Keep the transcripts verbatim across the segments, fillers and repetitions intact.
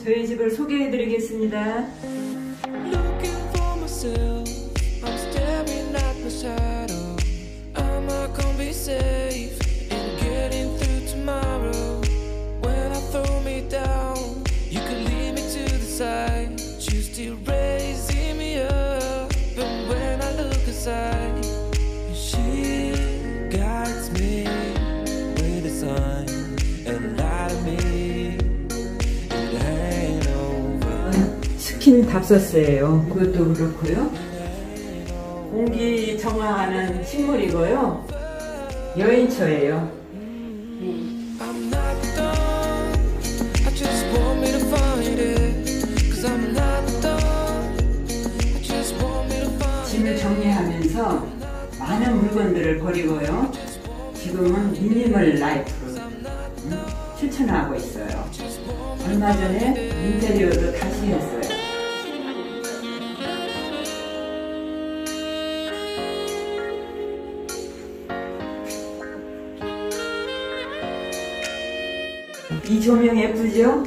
저희 집을 소개해 드리겠습니다. 스킨 답서스예요. 그것도 그렇고요. 공기 정화하는 식물이고요. 여인초예요. 짐을 정리하면서 많은 물건들을 버리고요. 지금은 미니멀 라이프를 실천하고 있어요. 얼마 전에 인테리어도 다시 했어요. 이 조명 예쁘죠?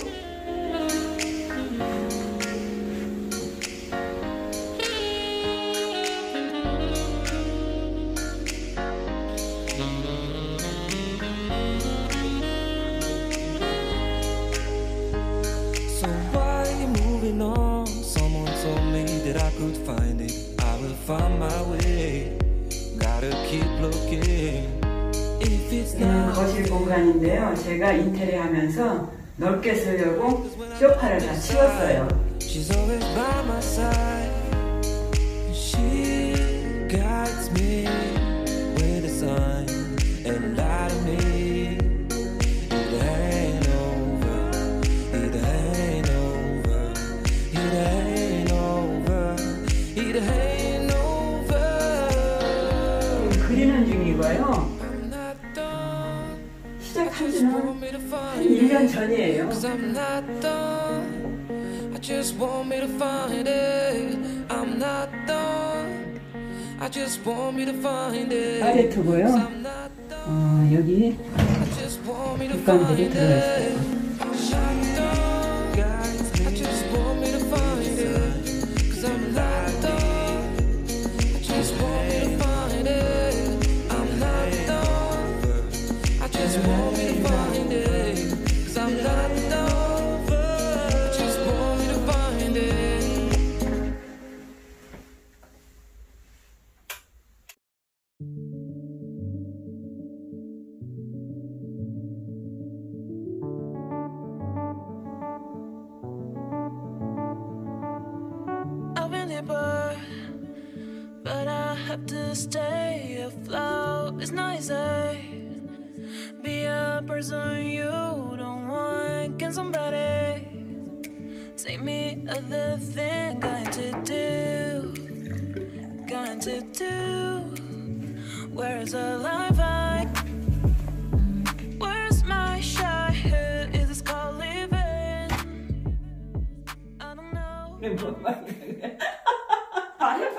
So why you moving on? Someone told me that I could find it. I will find my way. Gotta keep looking. 이는 거실 공간인데요. 제가 인테리어 하면서 넓게 쓰려고 소파를 다 치웠어요. She's always by my side. She guides me with a sign and light to me. It ain't over. It ain't over. It ain't over. It ain't over. 그리는 중이고요. 시작한 지는 한 일 년 전이에요. 팔레트고요. 어, 여기 빗감들이 들어있어요. But I have to stay afloat. It's not easy. Be a person you don't want. Can somebody take me other thing? Going to do, going to do. Where's the life I? Where's my shot? Is this called living? I don't know.